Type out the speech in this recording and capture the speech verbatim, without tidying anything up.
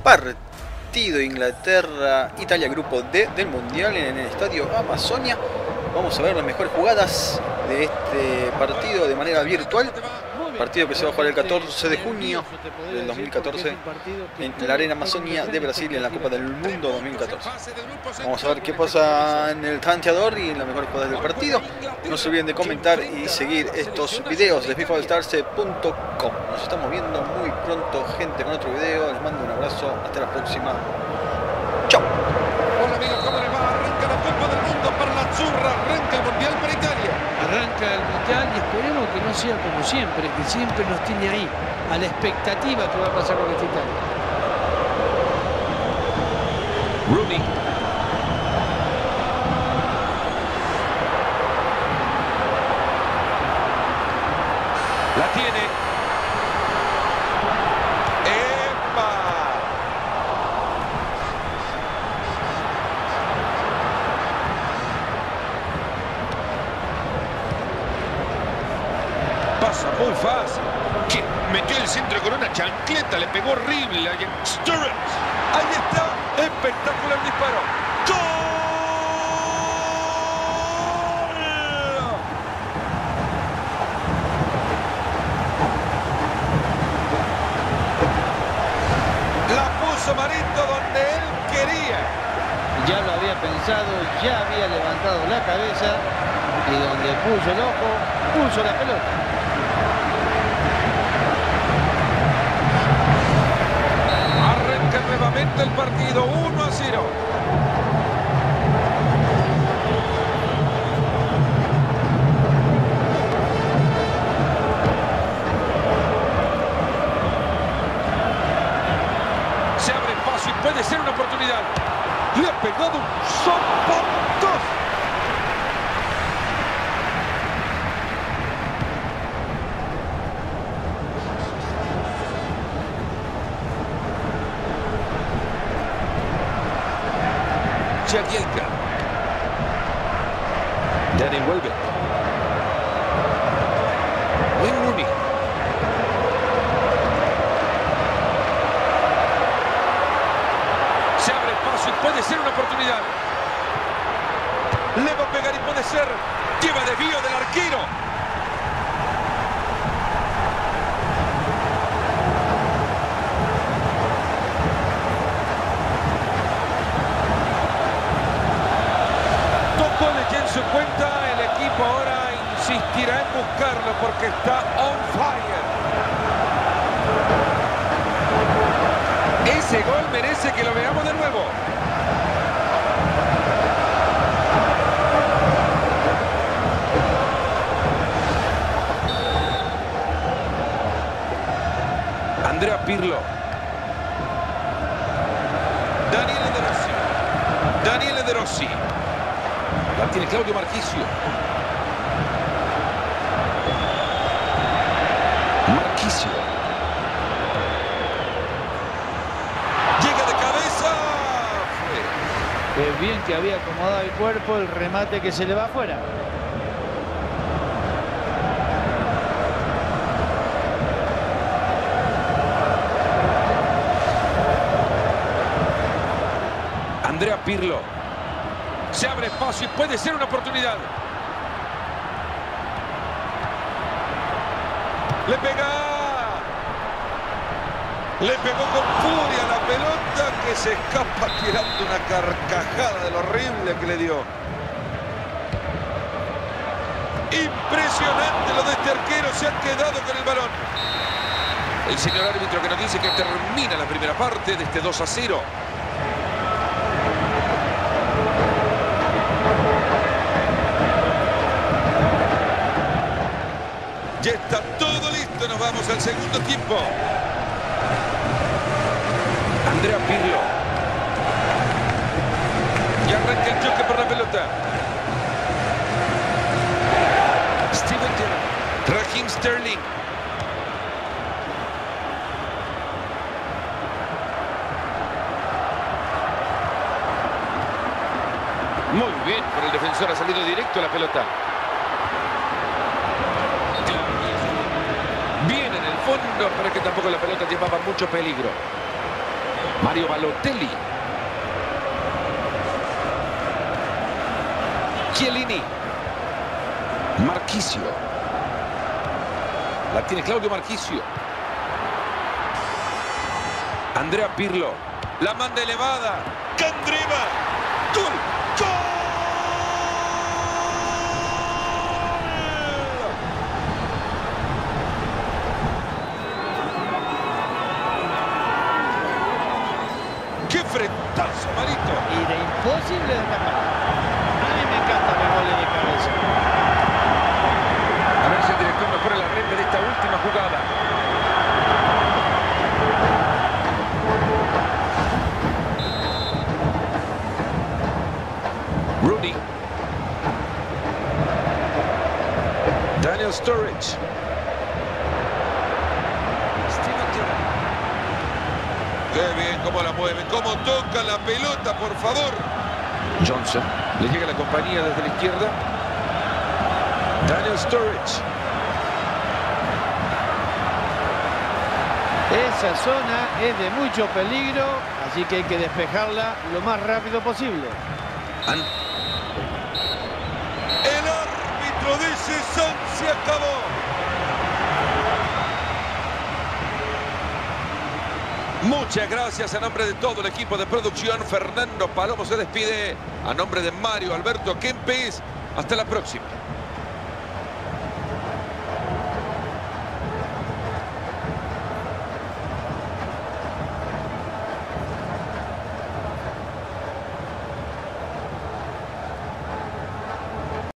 partido Inglaterra-Italia grupo D del Mundial en el estadio Amazonia. Vamos a ver las mejores jugadas de este partido de manera virtual. Partido que se va a jugar el catorce de junio del dos mil catorce en la Arena Amazonia de Brasil en la Copa del Mundo dos mil catorce. Vamos a ver qué pasa en el tanteador y en las mejores jugadas del partido. No se olviden de comentar y seguir estos videos de FIFA Stars punto com. Nos estamos viendo muy pronto, gente, con otro video. Les mando un abrazo. Hasta la próxima. Chao. Hola amigos, ¿cómo les va? Arranca la Copa del Mundo para la Azzurra, arranca el Mundial para Italia. Arranca el Mundial y esperemos que no sea como siempre, que siempre nos tiene ahí, a la expectativa que va a pasar con esta Italia. Rooney. La tiene. ¡Epa! Pasa muy fácil. Que metió el centro con una chancleta, le pegó horrible a Sturridge. Ahí está, espectacular disparo. ¡Gol! La puso Marito donde él quería. Ya lo había pensado, ya había levantado la cabeza y donde puso el ojo, puso la pelota. Arranca nuevamente el partido, uno a cero. Se abre espacio y puede ser una oportunidad. Le ha pegado un soportazo. Jagielka. Dani vuelve. Wayne Rooney. Se abre espacio y puede ser una oportunidad. Le va a pegar y puede ser. Lleva desvío del arquero. Su cuenta, el equipo ahora insistirá en buscarlo porque está on fire. Ese gol merece que lo veamos de nuevo. Andrea Pirlo. Daniele De Rossi. Daniele De Rossi. La tiene Claudio Marchisio. Marchisio. Llega de cabeza. Qué bien que había acomodado el cuerpo, el remate que se le va afuera. Andrea Pirlo. Se abre espacio y puede ser una oportunidad. Le pega. Le pegó con furia la pelota que se escapa tirando una carcajada de lo horrible que le dio. Impresionante lo de este arquero. Se ha quedado con el balón. El señor árbitro que nos dice que termina la primera parte de este dos a cero. Ya está todo listo, nos vamos al segundo tiempo. Andrea Pirlo. Y arranca el choque por la pelota. Steven Gerrard. Raheem Sterling. Muy bien, por el defensor ha salido directo a la pelota. Bien en el fondo, pero que tampoco la pelota llevaba mucho peligro. Mario Balotelli. Chiellini. Marchisio. La tiene Claudio Marchisio. Andrea Pirlo. La manda elevada. Candreva. ¡Gol! ¡Gol! ¡Qué frentazo, Marito! Y de imposible de atacar. A mí me encantan los goles de cabeza. A ver si el director mejora la red de esta última jugada. Rooney. Daniel Sturridge. Qué bien cómo la mueven, cómo tocan la pelota, por favor. Johnson. Le llega la compañía desde la izquierda. Daniel Sturridge. Esa zona es de mucho peligro, así que hay que despejarla lo más rápido posible. An El árbitro dice: se acabó. Muchas gracias a nombre de todo el equipo de producción. Fernando Palomo se despide a nombre de Mario Alberto Kempes. Hasta la próxima.